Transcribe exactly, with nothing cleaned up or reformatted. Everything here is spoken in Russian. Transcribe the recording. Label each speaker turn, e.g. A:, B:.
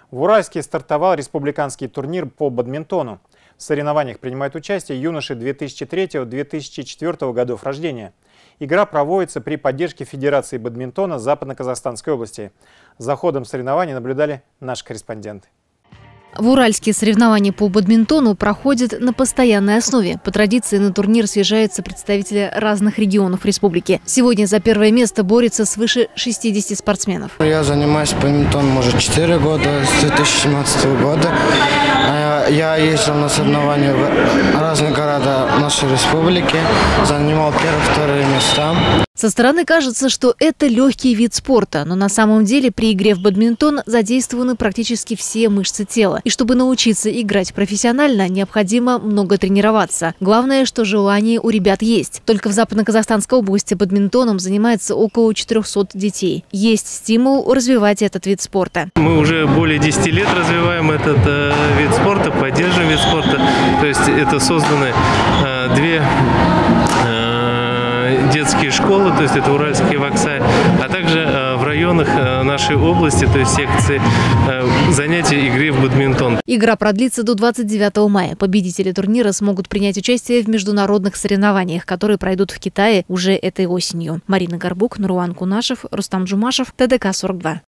A: В Уральске стартовал республиканский турнир по бадминтону. В соревнованиях принимают участие юноши две тысячи третьего — две тысячи четвёртого годов рождения. Игра проводится при поддержке Федерации бадминтона Западно-Казахстанской области. За ходом соревнований наблюдали наши корреспонденты.
B: В Уральске соревнования по бадминтону проходят на постоянной основе. По традиции на турнир съезжаются представители разных регионов республики. Сегодня за первое место борется свыше шестидесяти спортсменов.
C: Я занимаюсь бадминтоном уже четыре года, с две тысячи семнадцатого года. Я ездил на соревнования в разные города нашей республики, занимал первые-вторые места.
B: Со стороны кажется, что это легкий вид спорта, но на самом деле при игре в бадминтон задействованы практически все мышцы тела. И чтобы научиться играть профессионально, необходимо много тренироваться. Главное, что желание у ребят есть. Только в Западно-Казахстанской области бадминтоном занимается около четырёхсот детей. Есть стимул развивать этот вид спорта.
D: Мы уже более десяти лет развиваем этот э, вид спорта, поддерживаем вид спорта. То есть это созданы э, две э, детские школы, то есть это Уральский Ваксай, а также э, в районах э, нашей области, то есть секции э, занятий игры в бадминтон.
B: Игра продлится до двадцать девятого мая. Победители турнира смогут принять участие в международных соревнованиях, которые пройдут в Китае уже этой осенью. Марина Горбук, Нуруан Кунашев, Рустам Джумашев, ТДК сорок два.